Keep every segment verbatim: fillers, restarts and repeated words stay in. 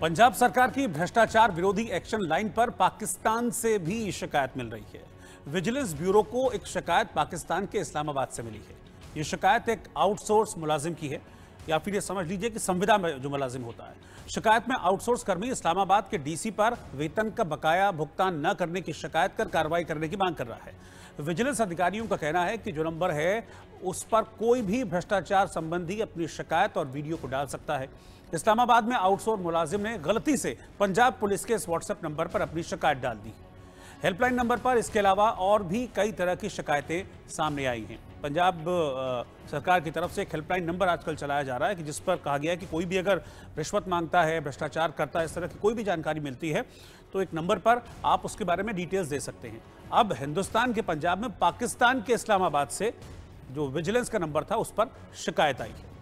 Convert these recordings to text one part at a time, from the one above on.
पंजाब सरकार की भ्रष्टाचार विरोधी एक्शन लाइन पर पाकिस्तान से भी शिकायत मिल रही है। विजिलेंस ब्यूरो को एक शिकायत पाकिस्तान के इस्लामाबाद से मिली है। ये शिकायत एक आउटसोर्स मुलाजिम की है, या फिर ये समझ लीजिए कि संविदा में जो मुलाजिम होता है। शिकायत में आउटसोर्स कर्मी इस्लामाबाद के डीसी पर वेतन का बकाया भुगतान न करने की शिकायत कर कार्रवाई करने की मांग कर रहा है। विजिलेंस अधिकारियों का कहना है कि जो नंबर है उस पर कोई भी भ्रष्टाचार संबंधी अपनी शिकायत और वीडियो को डाल सकता है। इस्लामाबाद में आउटसोर्स मुलाजिम ने गलती से पंजाब पुलिस के इस व्हाट्सएप नंबर पर अपनी शिकायत डाल दी। हेल्पलाइन नंबर पर इसके अलावा और भी कई तरह की शिकायतें सामने आई हैं। पंजाब सरकार की तरफ से एक हेल्पलाइन नंबर आजकल चलाया जा रहा है कि जिस पर कहा गया है कि कोई भी अगर रिश्वत मांगता है, भ्रष्टाचार करता है, इस तरह की कोई भी जानकारी मिलती है तो एक नंबर पर आप उसके बारे में डिटेल्स दे सकते हैं। अब हिंदुस्तान के पंजाब में पाकिस्तान के इस्लामाबाद से जो विजिलेंस का नंबर था उस पर शिकायत आई है।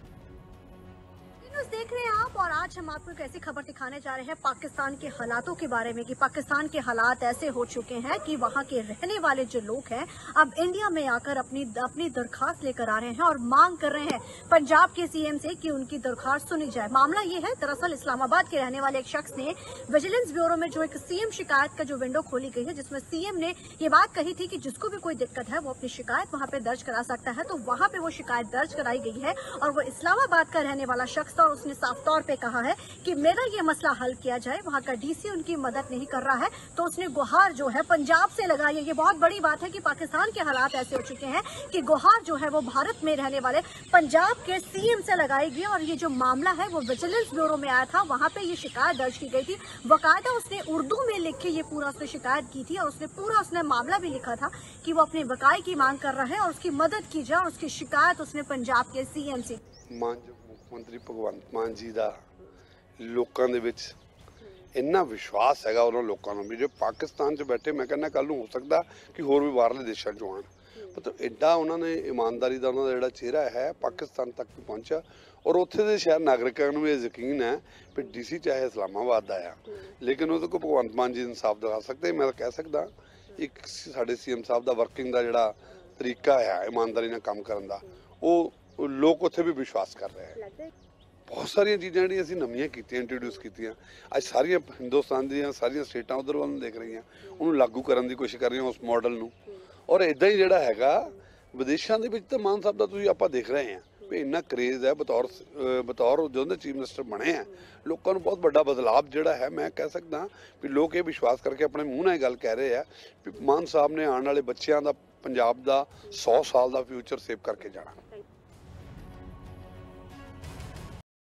देख रहे हैं आप, और आज हम आपको एक ऐसी खबर दिखाने जा रहे हैं पाकिस्तान के हालातों के बारे में कि पाकिस्तान के हालात ऐसे हो चुके हैं कि वहां के रहने वाले जो लोग हैं अब इंडिया में आकर अपनी अपनी दरखास्त लेकर आ रहे हैं और मांग कर रहे हैं पंजाब के सीएम से कि उनकी दरखास्त सुनी जाए। मामला ये है, दरअसल इस्लामाबाद के रहने वाले एक शख्स ने विजिलेंस ब्यूरो में जो एक सीएम शिकायत का जो विंडो खोली गई है, जिसमें सीएम ने ये बात कही थी कि जिसको भी कोई दिक्कत है वो अपनी शिकायत वहां पे दर्ज करा सकता है, तो वहां पे वो शिकायत दर्ज कराई गई है और वो इस्लामाबाद का रहने वाला शख्स था। उसने साफ तौर पे कहा है कि मेरा ये मसला हल किया जाए। वहां का डीसी उनकी मदद नहीं कर रहा है, तो उसने गुहार जो है पंजाब से लगाई है। ये बहुत बड़ी बात है कि पाकिस्तान के हालात ऐसे हो चुके हैं कि गुहार जो है वो भारत में रहने वाले पंजाब के सीएम से लगाई गई। और ये जो मामला है वो विजिलेंस ब्यूरो में आया था, वहां पे ये शिकायत दर्ज की गई थी। बाकायदा उसने उर्दू में लिख के ये पूरा उसने शिकायत की थी और उसने पूरा उसने मामला भी लिखा था कि वो अपने बकाये की मांग कर रहा है और उसकी मदद की जाए, और उसकी शिकायत उसने पंजाब के सीएम से। मंत्री भगवंत मान जी का लोगों के विच इन्ना विश्वास है उन्होंने लोगों को भी जो पाकिस्तान च बैठे, मैं कहना कल हो सकता कि होर भी बाहरले देशों चो आन, मतलब एडा उन्होंने ईमानदारी का उन्होंने जोड़ा चेहरा है पाकिस्तान तक भी पहुंचा। और उत्थे दे शहर नागरिकों को यह यकीन है कि डी सी चाहे इस्लामाबाद का आ, लेकिन वो को भगवंत मान जी इंसाफ दिखा सकते। मैं कह सकता एक साढ़े सी एम साहब का वर्किंग का जोड़ा तरीका है ईमानदारी ने काम करने का, वो लोग उत्थे भी विश्वास कर रहे हैं। बहुत सारिया चीज़ा जी असी नवियां कीतियां इंट्रोड्यूस कीतियां, अज सारिया हिंदुस्तान दी सारिया स्टेटां उधर वाल देख रही हैं, उन्होंने लागू करने की कोशिश कर रही हैं उस मॉडल नूं। और इदा ही जिहड़ा हैगा विदेशों के विच तां मान साहब दा तुसीं आपां देख रहे हैं भी इन्ना क्रेज़ है बतौर बतौर जो चीफ मिनिस्टर बने हैं, लोगों को बहुत बड़ा बदलाव जिहड़ा है। मैं कह सकदा भी लोग ये विश्वास करके अपने मूँह नाल गल कह रहे हैं भी मान साहब ने आने वाले बच्चों का पंजाब का सौ साल का फ्यूचर सेव करके जाना।